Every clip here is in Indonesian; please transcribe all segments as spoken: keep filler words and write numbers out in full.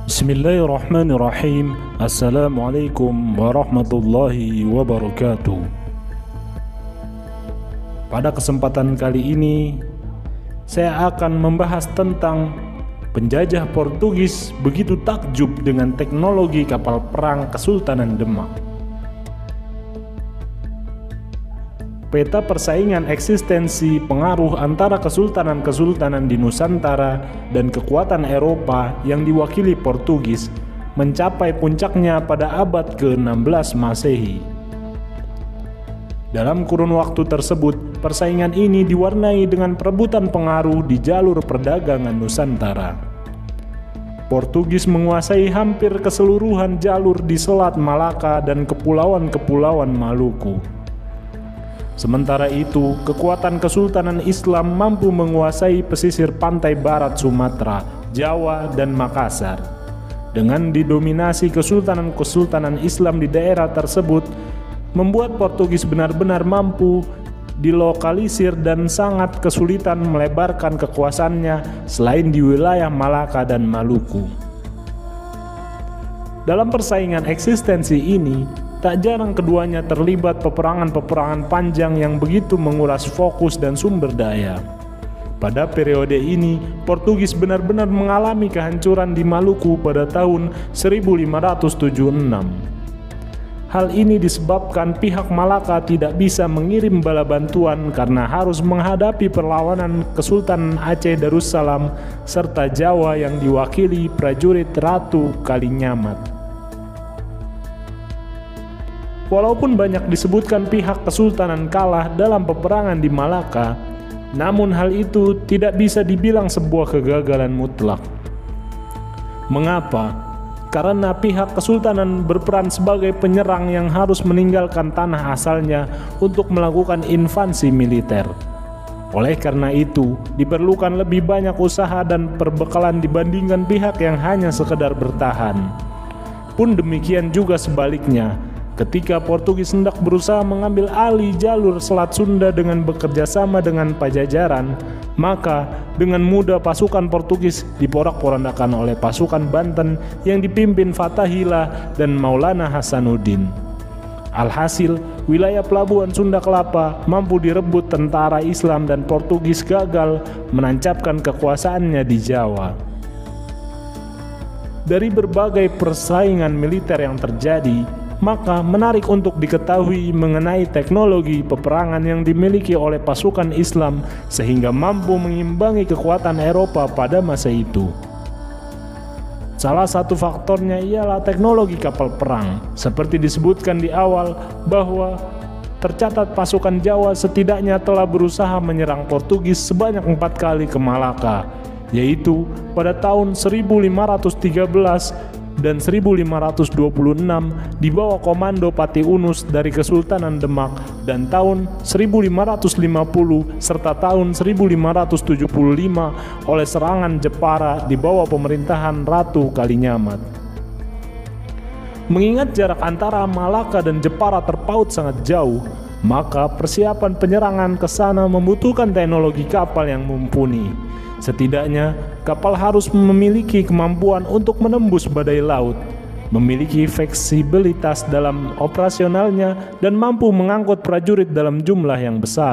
Bismillahirrahmanirrahim. Assalamualaikum warahmatullahi wabarakatuh. Pada kesempatan kali ini, saya akan membahas tentang penjajah Portugis begitu takjub dengan teknologi kapal perang Kesultanan Demak. Peta persaingan eksistensi pengaruh antara kesultanan-kesultanan di Nusantara dan kekuatan Eropa yang diwakili Portugis mencapai puncaknya pada abad ke enam belas Masehi. Dalam kurun waktu tersebut, persaingan ini diwarnai dengan perebutan pengaruh di jalur perdagangan Nusantara. Portugis menguasai hampir keseluruhan jalur di Selat Malaka dan kepulauan-kepulauan Maluku. Sementara itu, kekuatan Kesultanan Islam mampu menguasai pesisir pantai barat Sumatera, Jawa, dan Makassar. Dengan didominasi kesultanan-kesultanan Islam di daerah tersebut, membuat Portugis benar-benar mampu dilokalisir dan sangat kesulitan melebarkan kekuasaannya selain di wilayah Malaka dan Maluku. Dalam persaingan eksistensi ini, tak jarang keduanya terlibat peperangan-peperangan panjang yang begitu menguras fokus dan sumber daya. Pada periode ini, Portugis benar-benar mengalami kehancuran di Maluku pada tahun seribu lima ratus tujuh puluh enam. Hal ini disebabkan pihak Malaka tidak bisa mengirim bala bantuan karena harus menghadapi perlawanan Kesultanan Aceh Darussalam serta Jawa yang diwakili prajurit Ratu Kalinyamat. Walaupun banyak disebutkan pihak kesultanan kalah dalam peperangan di Malaka, namun hal itu tidak bisa dibilang sebuah kegagalan mutlak. Mengapa? Karena pihak kesultanan berperan sebagai penyerang yang harus meninggalkan tanah asalnya untuk melakukan invasi militer. Oleh karena itu, diperlukan lebih banyak usaha dan perbekalan dibandingkan pihak yang hanya sekedar bertahan. Pun demikian juga sebaliknya. Ketika Portugis hendak berusaha mengambil alih jalur Selat Sunda dengan bekerja sama dengan Pajajaran, maka dengan mudah pasukan Portugis diporak-porandakan oleh pasukan Banten yang dipimpin Fathahillah dan Maulana Hasanuddin. Alhasil, wilayah pelabuhan Sunda Kelapa mampu direbut tentara Islam dan Portugis gagal menancapkan kekuasaannya di Jawa. Dari berbagai persaingan militer yang terjadi, maka menarik untuk diketahui mengenai teknologi peperangan yang dimiliki oleh pasukan Islam sehingga mampu mengimbangi kekuatan Eropa pada masa itu. Salah satu faktornya ialah teknologi kapal perang. Seperti disebutkan di awal bahwa tercatat pasukan Jawa setidaknya telah berusaha menyerang Portugis sebanyak empat kali ke Malaka, yaitu pada tahun seribu lima ratus tiga belas dan seribu lima ratus dua puluh enam di bawah komando Pati Unus dari Kesultanan Demak, dan tahun seribu lima ratus lima puluh serta tahun seribu lima ratus tujuh puluh lima oleh serangan Jepara di bawah pemerintahan Ratu Kalinyamat. Mengingat jarak antara Malaka dan Jepara terpaut sangat jauh, maka persiapan penyerangan ke sana membutuhkan teknologi kapal yang mumpuni. Setidaknya, kapal harus memiliki kemampuan untuk menembus badai laut, memiliki fleksibilitas dalam operasionalnya, dan mampu mengangkut prajurit dalam jumlah yang besar.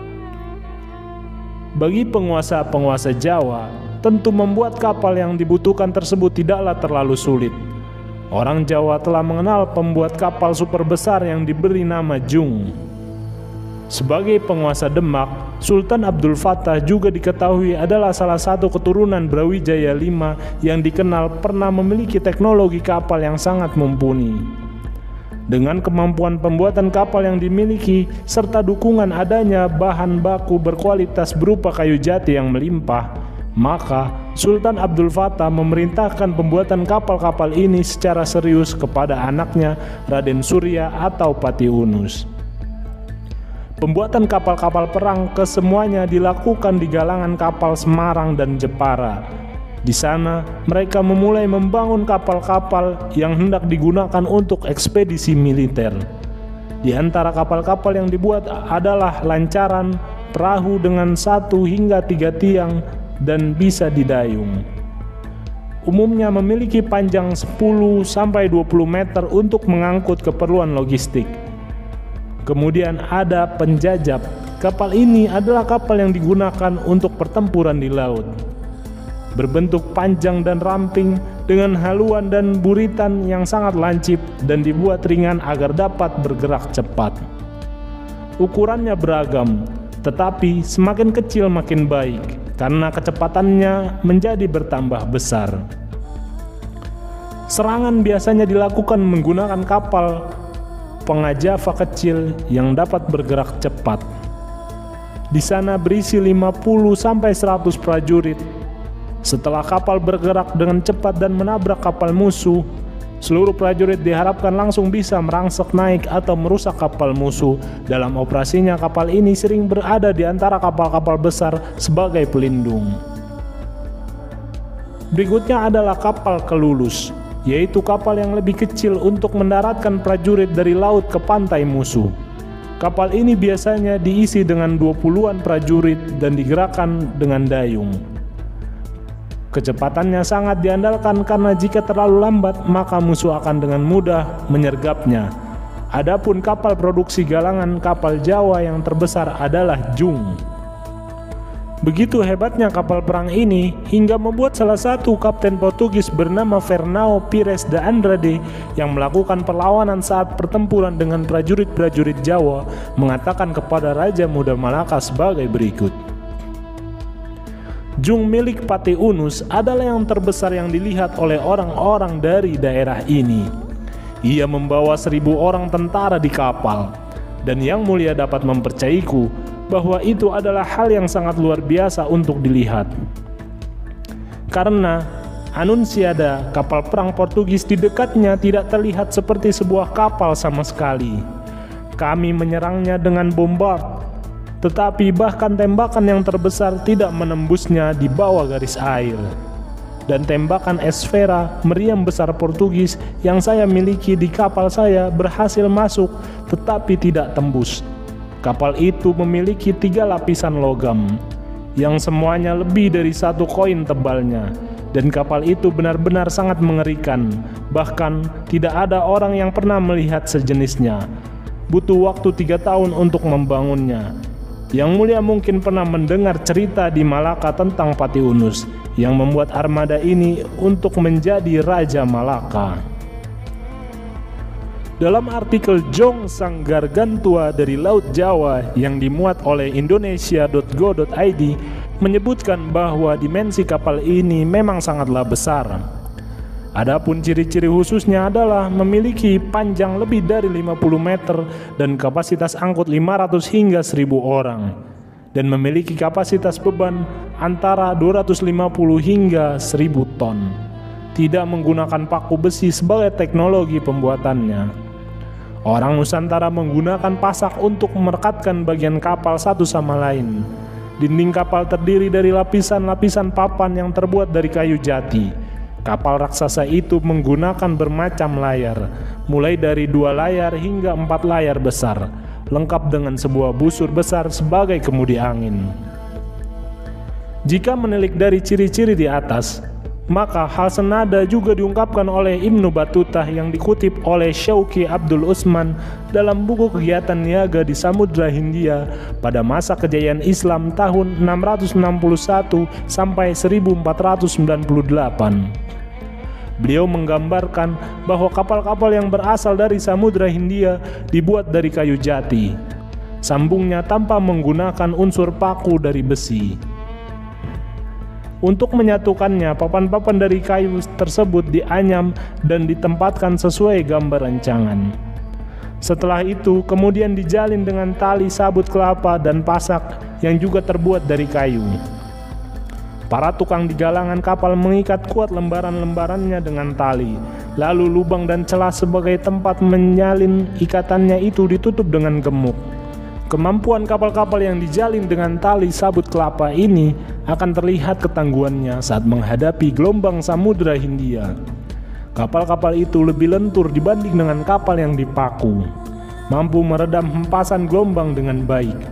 Bagi penguasa-penguasa Jawa, tentu membuat kapal yang dibutuhkan tersebut tidaklah terlalu sulit. Orang Jawa telah mengenal pembuat kapal super besar yang diberi nama Jung. Sebagai penguasa Demak, Sultan Abdul Fattah juga diketahui adalah salah satu keturunan Brawijaya lima yang dikenal pernah memiliki teknologi kapal yang sangat mumpuni. Dengan kemampuan pembuatan kapal yang dimiliki serta dukungan adanya bahan baku berkualitas berupa kayu jati yang melimpah, maka Sultan Abdul Fattah memerintahkan pembuatan kapal-kapal ini secara serius kepada anaknya Raden Surya atau Pati Unus. Pembuatan kapal-kapal perang kesemuanya dilakukan di galangan kapal Semarang dan Jepara. Di sana, mereka memulai membangun kapal-kapal yang hendak digunakan untuk ekspedisi militer. Di antara kapal-kapal yang dibuat adalah lancaran, perahu dengan satu hingga tiga tiang, dan bisa didayung. umumnya memiliki panjang sepuluh sampai dua puluh meter untuk mengangkut keperluan logistik. Kemudian ada penjajab. Kapal ini adalah kapal yang digunakan untuk pertempuran di laut. Berbentuk panjang dan ramping dengan haluan dan buritan yang sangat lancip dan dibuat ringan agar dapat bergerak cepat. Ukurannya beragam, tetapi semakin kecil makin baik karena kecepatannya menjadi bertambah besar. Serangan biasanya dilakukan menggunakan kapal pengajava kecil yang dapat bergerak cepat. Di sana berisi lima puluh sampai seratus prajurit. Setelah kapal bergerak dengan cepat dan menabrak kapal musuh, seluruh prajurit diharapkan langsung bisa merangsek naik atau merusak kapal musuh. Dalam operasinya, kapal ini sering berada di antara kapal-kapal besar sebagai pelindung. Berikutnya adalah kapal kelulus, yaitu kapal yang lebih kecil untuk mendaratkan prajurit dari laut ke pantai musuh. Kapal ini biasanya diisi dengan dua puluhan prajurit dan digerakkan dengan dayung. Kecepatannya sangat diandalkan karena jika terlalu lambat maka musuh akan dengan mudah menyergapnya. Adapun kapal produksi galangan kapal Jawa yang terbesar adalah Jung. Begitu hebatnya kapal perang ini hingga membuat salah satu kapten Portugis bernama Fernão Pires de Andrade yang melakukan perlawanan saat pertempuran dengan prajurit-prajurit Jawa mengatakan kepada Raja Muda Malaka sebagai berikut. Jung milik Pati Unus adalah yang terbesar yang dilihat oleh orang-orang dari daerah ini. Ia membawa seribu orang tentara di kapal, dan yang mulia dapat mempercayaiku bahwa itu adalah hal yang sangat luar biasa untuk dilihat. Karena Anunciada, kapal perang Portugis di dekatnya tidak terlihat seperti sebuah kapal sama sekali. Kami menyerangnya dengan bombard, tetapi bahkan tembakan yang terbesar tidak menembusnya di bawah garis air. Dan tembakan esfera meriam besar Portugis yang saya miliki di kapal saya berhasil masuk tetapi tidak tembus. Kapal itu memiliki tiga lapisan logam yang semuanya lebih dari satu koin tebalnya, dan kapal itu benar-benar sangat mengerikan. Bahkan tidak ada orang yang pernah melihat sejenisnya. Butuh waktu tiga tahun untuk membangunnya. Yang mulia mungkin pernah mendengar cerita di Malaka tentang Pati Unus yang membuat armada ini untuk menjadi Raja Malaka. Dalam artikel Jong Sang Gargantua dari Laut Jawa yang dimuat oleh indonesia dot go dot i d menyebutkan bahwa dimensi kapal ini memang sangatlah besar. Adapun ciri-ciri khususnya adalah memiliki panjang lebih dari lima puluh meter dan kapasitas angkut lima ratus hingga seribu orang, dan memiliki kapasitas beban antara dua ratus lima puluh hingga seribu ton. Tidak menggunakan paku besi sebagai teknologi pembuatannya. Orang Nusantara menggunakan pasak untuk merekatkan bagian kapal satu sama lain. Dinding kapal terdiri dari lapisan-lapisan papan yang terbuat dari kayu jati. Kapal raksasa itu menggunakan bermacam layar, mulai dari dua layar hingga empat layar besar, lengkap dengan sebuah busur besar sebagai kemudi angin. Jika menilik dari ciri-ciri di atas, maka hal senada juga diungkapkan oleh Ibnu Battuta yang dikutip oleh Syauqi Abdul Utsman dalam buku Kegiatan Niaga di Samudra Hindia pada masa kejayaan Islam tahun enam ratus enam puluh satu sampai seribu empat ratus sembilan puluh delapan. Beliau menggambarkan bahwa kapal-kapal yang berasal dari Samudra Hindia dibuat dari kayu jati. Sambungnya tanpa menggunakan unsur paku dari besi. Untuk menyatukannya, papan-papan dari kayu tersebut dianyam dan ditempatkan sesuai gambar rancangan. Setelah itu, kemudian dijalin dengan tali sabut kelapa dan pasak yang juga terbuat dari kayu. Para tukang di galangan kapal mengikat kuat lembaran-lembarannya dengan tali. Lalu lubang dan celah sebagai tempat menyalin ikatannya itu ditutup dengan gemuk. Kemampuan kapal-kapal yang dijalin dengan tali sabut kelapa ini akan terlihat ketangguhannya saat menghadapi gelombang Samudra Hindia. Kapal-kapal itu lebih lentur dibanding dengan kapal yang dipaku, mampu meredam hempasan gelombang dengan baik.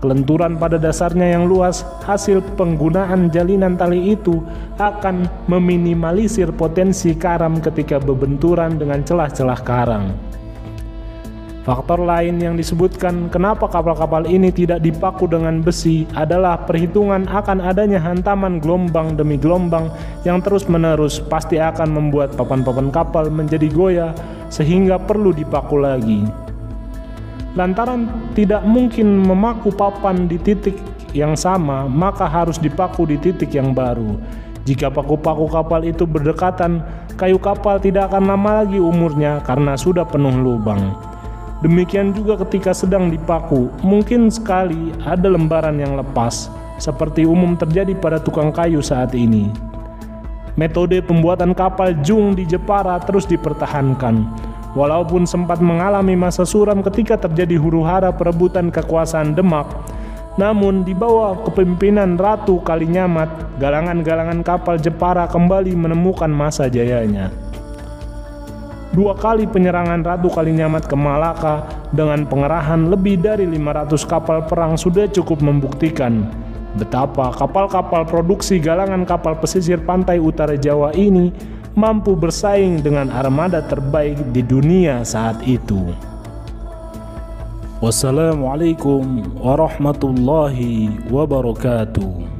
Kelenturan pada dasarnya yang luas hasil penggunaan jalinan tali itu akan meminimalisir potensi karam ketika berbenturan dengan celah-celah karang. Faktor lain yang disebutkan kenapa kapal-kapal ini tidak dipaku dengan besi adalah perhitungan akan adanya hantaman gelombang demi gelombang yang terus-menerus pasti akan membuat papan-papan kapal menjadi goyah sehingga perlu dipaku lagi. Lantaran tidak mungkin memaku papan di titik yang sama, maka harus dipaku di titik yang baru. Jika paku-paku kapal itu berdekatan, kayu kapal tidak akan lama lagi umurnya karena sudah penuh lubang. Demikian juga ketika sedang dipaku, mungkin sekali ada lembaran yang lepas, seperti umum terjadi pada tukang kayu saat ini. Metode pembuatan kapal jung di Jepara terus dipertahankan, walaupun sempat mengalami masa suram ketika terjadi huru-hara perebutan kekuasaan Demak. Namun di bawah kepemimpinan Ratu Kalinyamat, galangan-galangan kapal Jepara kembali menemukan masa jayanya. Dua kali penyerangan Ratu Kalinyamat ke Malaka dengan pengerahan lebih dari lima ratus kapal perang sudah cukup membuktikan betapa kapal-kapal produksi galangan kapal pesisir pantai utara Jawa ini mampu bersaing dengan armada terbaik di dunia saat itu. Wassalamualaikum warahmatullahi wabarakatuh.